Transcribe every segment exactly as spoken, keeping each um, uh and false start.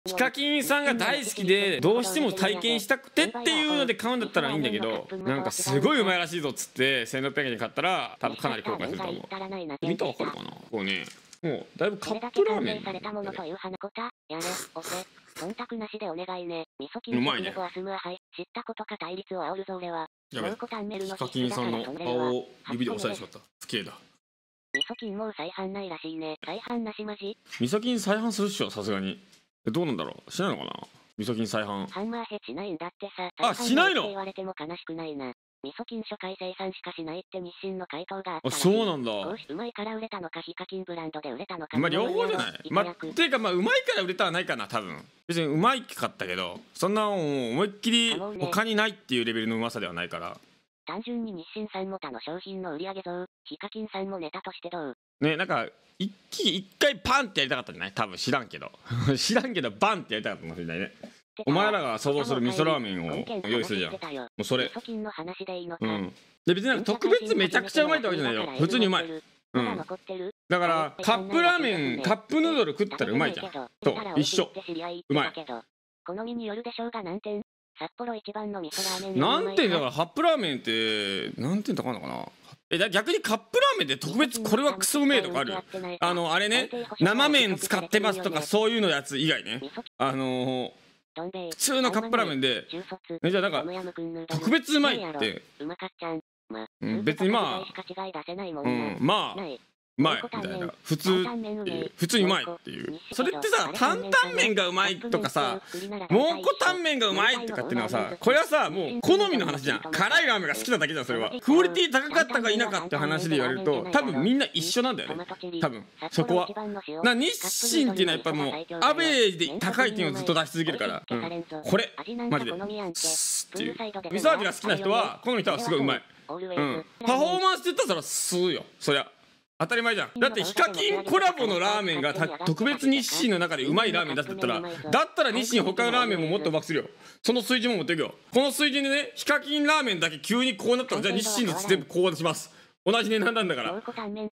ヒカキンさんが大好きでどうしても体験したくてっていうので買うんだったらいいんだけど、なんかすごいうまいらしいぞっつってせんろっぴゃくえんで買ったら多分かなり後悔すると思う。見たらわかるかな。こうね、もうだいぶカップラーメン。うまいね。やべ、ヒカキンさんの顔を指で押さえてしまった。不敬だ。 味噌菌もう再販ないらしいね。再販なしマジ？ 味噌菌再販するっしょ、さすがに。どうなんだろう、しないのかな。味噌菌再販ハンマーヘしないんだってさ。 あ、しないの？ 言われても悲しくないな。味噌菌初回生産しかしないって日清の回答があったらしい。 あ、そうなんだ。 うまいから売れたのかヒカキンブランドで売れたのか。 まあ両方じゃない。まあていうかまあうまいから売れたはないかな多分。別にうまいかったけど、そんなもう思いっきり他にないっていうレベルのうまさではないから。 単純に日清さんも他の商品の売り上げ増、ヒカキンさんもネタとしてどう？ ね、なんか一気一回パンってやりたかったんじゃない？多分知らんけど知らんけどバンってやりたかったかもしれないね。お前らが想像する味噌ラーメンを用意するじゃん。もうそれ。 味噌菌の話でいいのか。 うん。で別になんか特別めちゃくちゃうまいってわけじゃないよ。普通にうまい。うん。だからカップラーメン、カップヌードル食ったらうまいじゃん。と一緒。うまい。 好みによるでしょうが何点？札幌一番の味噌ラーメン。 何点だからカップラーメンって何点高いのかな。え、だ逆にカップラーメンって特別これはクソうめえとかある？あのあれね、生麺使ってますとかそういうのやつ以外ね。あのー、普通のカップラーメンで、え、じゃあなんか特別うまいって、うん、別にまあ、うん、まあうまいみたいな、普通っていう、普通にうまいっていう。それってさ、担々麺がうまいとかさ、蒙古タンメンがうまいとかっていうのはさ、これはさもう好みの話じゃん。辛いラーメンが好きなだけじゃん。それはクオリティ高かったか否かって話で言われると多分みんな一緒なんだよね。多分そこはな。日清っていうのはやっぱもうアベレージで高いっていうのをずっと出し続けるから、うん、これマジでスッっていう味噌味が好きな人は好み人はすごいうまい。うん、パフォーマンスって言ったら吸うよ、そりゃ当たり前じゃん。だってヒカキンコラボのラーメンが特別日清の中でうまいラーメン出すって言ったら、だったら日清他のラーメンももっとうまくするよ。その水準も持っていくよ。この水準でね、ヒカキンラーメンだけ急にこうなったら、じゃあ日清の全部こうします。同じ値段なんだから。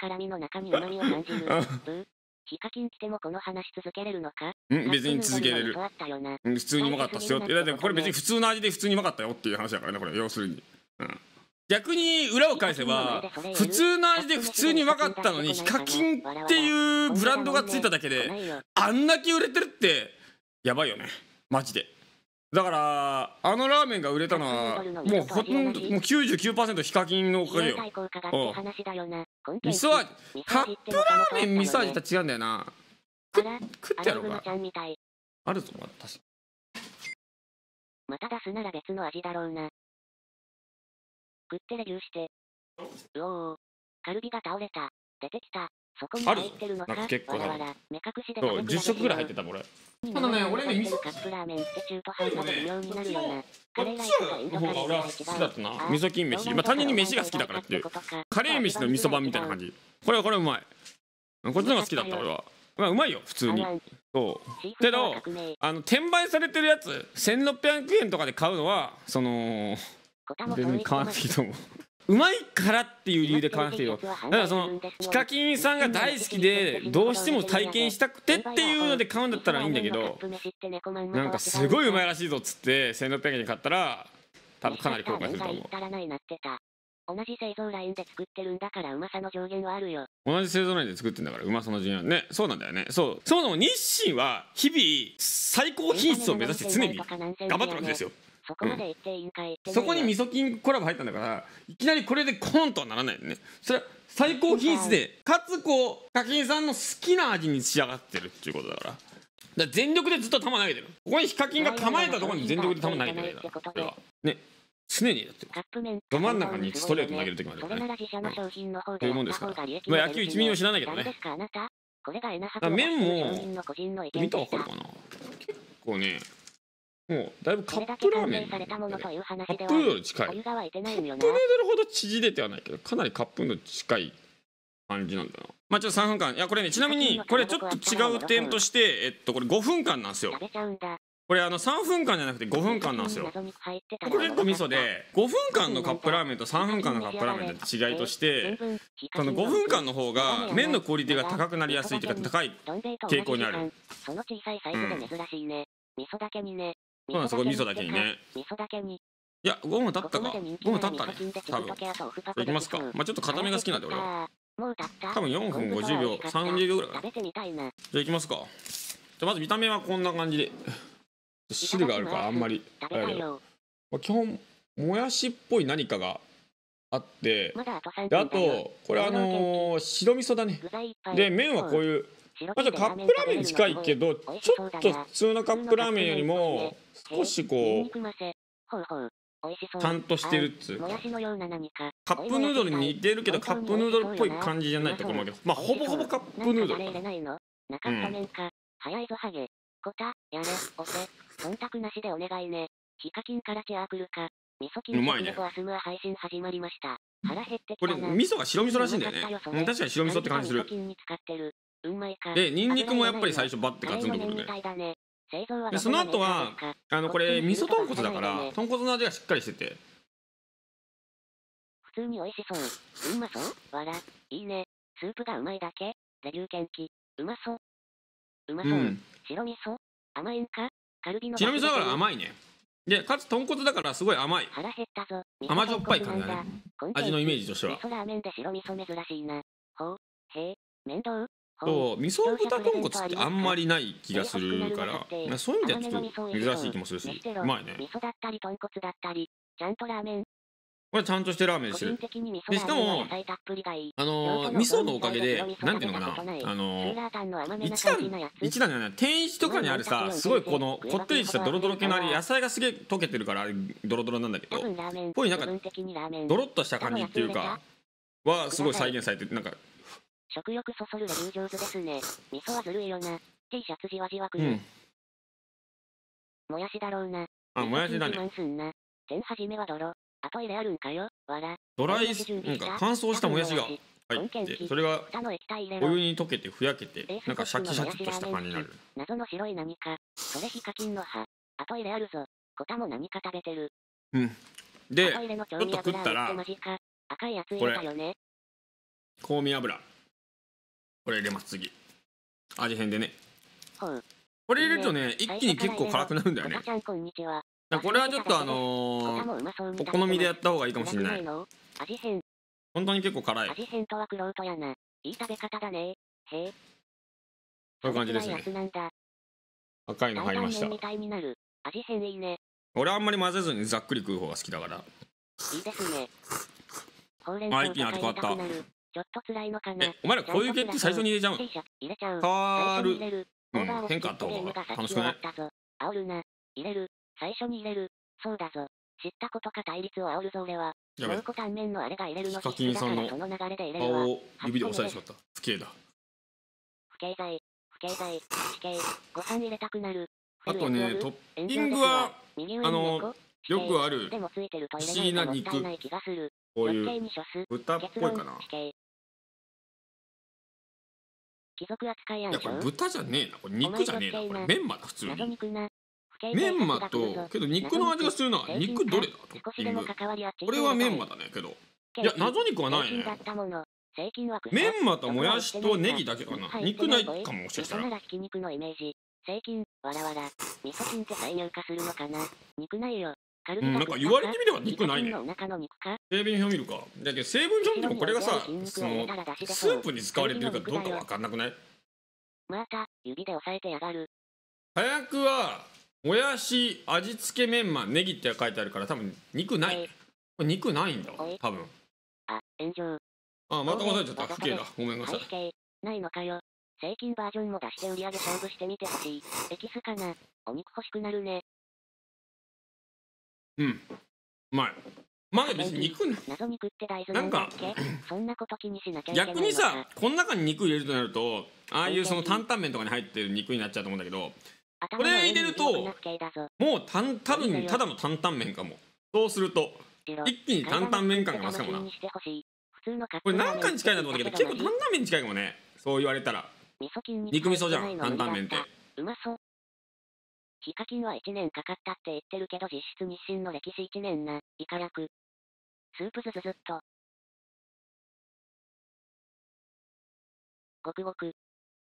ヒカキン来てもこの話続けれるのか？ うん、別に続けれる。うん、普通にうまかったっすよって。だってこれ別に普通の味で普通にうまかったよっていう話だからね、これ要するに。うん。逆に裏を返せば普通の味で普通に分かったのにヒカキンっていうブランドがついただけであんだけ売れてるってやばいよねマジで。だからあのラーメンが売れたのはもうほとんどもう きゅうじゅうきゅうパーセント ヒカキンのおかげよ。味噌味カップラーメン味噌味と違うんだよな。食ってやろうか。あるぞ確かまた出すなら別の味だろうな。食ってレビューして。うおー、カルビが倒れた。出てきた。そこに入ってるのか。 なんか結構わらわら目隠しでそうじゅっ食ぐらい入ってたもん俺。ただね俺ね味噌カップラーメンって中途半端で微妙になるよな。カレーライスとインドカレー俺は好きだったな。味噌菌飯、まあ単純に飯が好きだからっていうカレー飯の味噌版みたいな感じ。これはこれうまい。こっちの方が好きだった俺は。まあうまいよ普通に。そうけどあの転売されてるやつせんろっぴゃくえんとかで買うのはその別に買わなくていいと思う。うまいからっていう理由で買わなくていいよ。だからそのヒカキンさんが大好きでどうしても体験したくてっていうので買うんだったらいいんだけど、なんかすごいうまいらしいぞっつってせんろっぴゃくえんで買ったら多分かなり後悔すると思う。 同じ製造ラインで作ってるんだからうまさの上限はあるよ。 同じ製造ラインで作ってんだからうまさの上限ね。そうなんだよね。そうそもそも日清は日々最高品質を目指して常に頑張ってるわけですよ。 そこまで言っていいんかい。 そこに味噌菌コラボ入ったんだからいきなりこれでコンとはならないよね。それは最高品質でかつこうヒカキンさんの好きな味に仕上がってるっていうことだから、だから全力でずっと球投げてる。ここにヒカキンが構えたところに全力で球投げてるからね。常にだってど真ん中にストレート投げるときまでね。というもんですから。まあ野球いちミリも知らないけどね。麺も見たらわかるかな。結構ねもうだいぶカップラーメン、カップヌードル近い。カップヌードルほど縮れてはないけどかなりカップヌードル近い感じなんだな。まあちょっとさんぷんかん、いやこれねちなみにこれちょっと違う点としてえっとこれごふんかんなんですよ。 これあのさんふんかんじゃなくてごふんかんなんですよ。これ結構ミソで、ごふんかんのカップラーメンとさんふんかんのカップラーメンの違いとして、そのごふんかんの方が麺のクオリティが高くなりやすいというか、高い傾向にある。 その小さいサイズで珍しいね。味噌だけにね。 そうなんですよ、これ味噌だけにね。 味噌だけに。 いや、ごふん経ったか。ごふん経ったね。多分。いきますか。まあちょっと固めが好きなんで俺は。多分よんぷんごじゅうびょう、さんじゅうびょうぐらいかな。じゃあいきますか。じゃあまず見た目はこんな感じで。汁があるからあんまりあれだけど、まあ、基本もやしっぽい何かがあって、であとこれあのー、白味噌だね。で麺はこういう、まずカップラーメンに近いけどちょっと普通のカップラーメンよりも少しこうちゃんとしてるっつうか、カップヌードルに似てるけどカップヌードルっぽい感じじゃないところもあるけど、まあほぼほぼカップヌードルかな。うん、 コタ、やれ、押せ、忖度なしでお願いね。ヒカキンからチェア来るか。味噌菌食レポアスムは配信始まりました。腹減ってきたな。 これ味噌が白味噌らしいんだよね。うん、確かに白味噌って感じする。で、ニンニクもやっぱり最初バッてガツンとくるね。で、その後は、あのこれ味噌豚骨だから、豚骨の味がしっかりしてて。 普通に美味しそう。うまそう。わら、いいね。スープがうまいだけ。レビュー研究。うまそう。うまそう。うん、白味噌甘いんか。カルビの白味噌だから甘いね。でかつ豚骨だからすごい甘い。 腹減ったぞ。 甘じょっぱい感じだね。味のイメージとしては。 味噌ラーメンで白味噌珍しいな。ほうへえ面倒。 そう味噌豚豚骨ってあんまりない気がするから、そういう意味ではちょっと珍しい気もするし、うまいね。 味噌だったり豚骨だったりちゃんとラーメン。 これちゃんとしてラーメンしてる。でしかもあの味噌のおかげでなんていうのかな、あの一段一段じゃない天一とかにあるさ、すごいこのこってりしたドロドロ系のあれ野菜がすげえ溶けてるからドロドロなんだけど、こういうなんかドロッとした感じっていうかはすごい再現されて、なんか食欲そそるレビュー上手ですね。味噌はずるいよな。T シャツじわじわくる。もやしだろうな。 あ、もやしだね。 天始めは泥。後入れあるんかよ。わら。 ドライス、なんか乾燥したもやしが入って、それがお湯に溶けてふやけて、なんかシャキシャキっとした感じになる。 謎の白い何か。それヒカキンの葉。後入れあるぞ。コタも何か食べてる。 うん。で、ちょっと食ったら、 赤いやつ入れたよね。 香味油。これ入れます、次。味変でね。これ入れるとね、一気に結構辛くなるんだよね。これはちょっとあのー、お好みでやった方がいいかもしれない。本当に結構辛い。 味変とはクロートやな。いい食べ方だね。へえ。 こういう感じですね。赤いの入りました。 味変いいね。 俺はあんまり混ぜずにざっくり食う方が好きだから。 いいですね。 あ、一気に味変わった。 ちょっと辛いのかな。 え、お前らこういう系って最初に入れちゃうの？変わる。うん、変化あった方が楽しくない？ 煽るな。入れる。最初に入れる。そうだぞ。知ったことか対立を煽るぞ俺は。蒙古タンメンのあれが入れるの必須だからその流れで入れるわ。 顔を指で押さえてしまった。不敬だ。 不敬罪。不敬罪。死刑。ご飯入れたくなる。 あとね、トッピングは、あの、よくある不思議な肉。こういう豚っぽいかな。いや、これ豚じゃねえな。これ肉じゃねえな。これメンマだ、普通に。メンマと、けど肉の味がするな。肉どれだトッピング。これはメンマだね、けど。いや、謎肉はないね。メンマともやしとネギだけかな。肉ないかも、もしかしたら。 最近、わらわら、味噌菌って再入荷するのかな。肉ないよ。 うん、なんか言われてみれば肉ないね。成分表見るか。だけど成分表見てもこれがさ、そのスープに使われてるかどうかわかんなくない？ また、指で押さえてやがる。 早くは、もやし、味付けメンマ、ネギって書いてあるから多分肉ない。これ肉ないんだわ、多分。 あ、炎上。 あ、また忘れちゃった。不敬だ。ごめんなさい。 ないのかよ。最近バージョンも出して売り上げ勝負してみてほしい。エキスかな。お肉欲しくなるね。 うん。うまい。まあ別に肉謎肉って大豆なんだっけ？そんなこと気にしなきゃいけないのか。 逆にさ、この中に肉入れるとなると、ああいうその担々麺とかに入ってる肉になっちゃうと思うんだけど、これ入れると、もうたん多分ただの担々麺かも。そうすると、一気に担々麺感が増すかもな。これなんかに近いなと思うんだけど、結構担々麺に近いかもね。そう言われたら。肉味噌じゃん、担々麺って。 うまそう。 ヒカキンはいちねんかかったって言ってるけど実質日清の歴史いちねんな、イカ楽。スープズズズっと。ごくごく。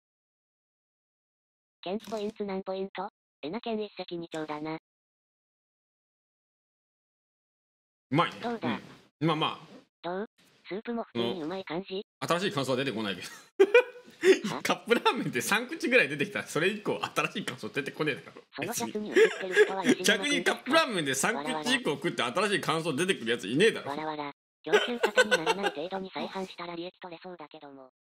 ケンチポインツ何ポイント？えなけん一石二鳥だな。 うまいね。 どうだ、 うん、まあまあ。 どう？スープも普通にうまい感じ？ 新しい感想は出てこないけど。カップラーメンってさん口ぐらい出てきたらそれ以降新しい感想出てこねえだろ。 そのシャツに映ってる人は吉逆にカップラーメンでさん口以降食って新しい感想出てくるやついねえだろ。 わらわら。供給方にならない程度に再販したら利益取れそうだけども。